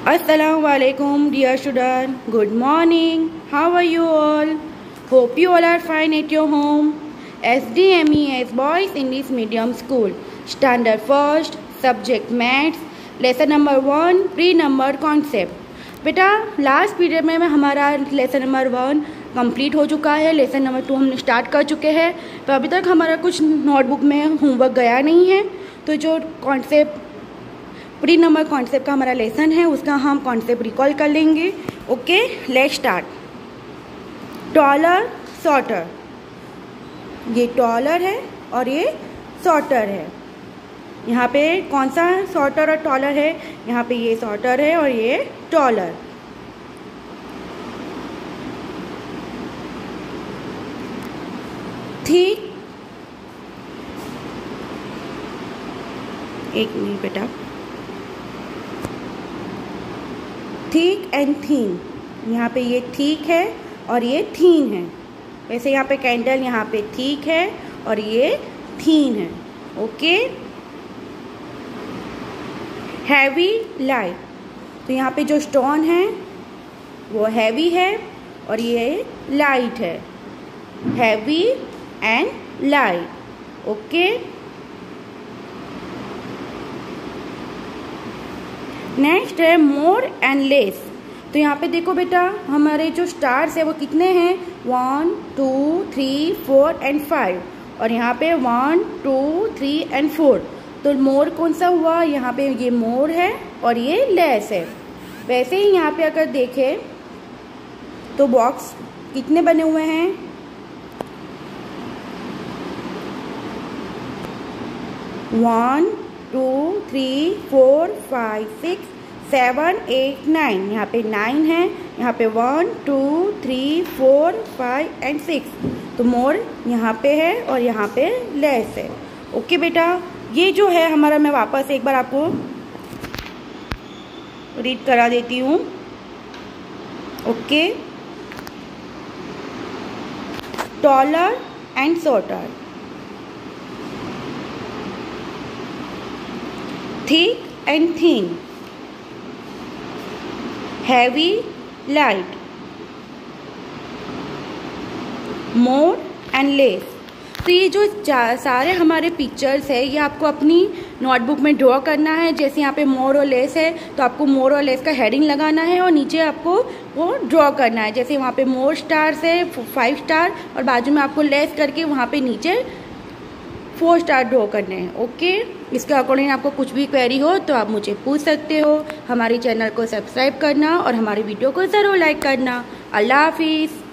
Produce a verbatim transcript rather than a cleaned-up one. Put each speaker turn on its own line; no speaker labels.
Assalamualaikum dear student. Good morning. How are you all? Hope you all are fine at your home. S D M E S Boys English Medium School. Standard first. Subject Maths. Lesson number one. Pre-numbered concept. बेटा last period में हमारा lesson number one complete हो चुका है। Lesson number two हमने start कर चुके हैं। तो अभी तक हमारा कुछ नोटबुक में होमवर्क गया नहीं है। तो जो कॉन्सेप्ट प्री नंबर कॉन्सेप्ट का हमारा लेसन है उसका हम कॉन्सेप्ट रिकॉल कर लेंगे। Okay, let's start. Taller, shorter. ये टॉलर है और ये शॉर्टर है। यहाँ पे कौन सा शॉर्टर और टॉलर है? यहाँ पे ये शॉर्टर है और ये टॉलर। ठीक, एक मिनट बेटा। थिक एंड थीन, यहाँ पे ये थिक है और ये थीन है। वैसे यहाँ पे कैंडल यहाँ पे थिक है और ये थीन है। Okay, heavy, light. तो यहाँ पे जो स्टोन है वो हैवी है और ये लाइट है। Heavy and light. Okay, next है मोर एंड लेस। तो यहाँ पे देखो बेटा, हमारे जो स्टार्स है वो कितने हैं? One, two, three, four and five. और यहाँ पे one, two, three and four. तो मोर कौन सा हुआ? यहाँ पे ये मोर है और ये लेस है। वैसे ही यहाँ पे अगर देखें तो बॉक्स कितने बने हुए हैं? One, two, three, four, five, six, seven, eight, nine. यहाँ पे नाइन है। यहाँ पे one, two, three, four, five and six. तो मोर यहाँ पे है और यहाँ पे लेस है। ओके बेटा, ये जो है हमारा, मैं वापस एक बार आपको रीड करा देती हूँ। Okay, taller and shorter, thick and thin, heavy, light, more and less. तो ये जो सारे हमारे पिक्चर्स है ये आपको अपनी नोटबुक में ड्रॉ करना है। जैसे यहाँ पे मोर और लेस है तो आपको मोर और लेस का हेडिंग लगाना है और नीचे आपको वो ड्रॉ करना है। जैसे वहाँ पे मोर स्टार्स है, फाइव स्टार, और बाजू में आपको लेस करके वहाँ पे नीचे फोर स्टार ड्रॉ करने हैं। ओके, इसके अकॉर्डिंग आपको कुछ भी क्वेरी हो तो आप मुझे पूछ सकते हो। हमारे चैनल को सब्सक्राइब करना और हमारी वीडियो को ज़रूर लाइक करना। अल्लाह हाफिज़।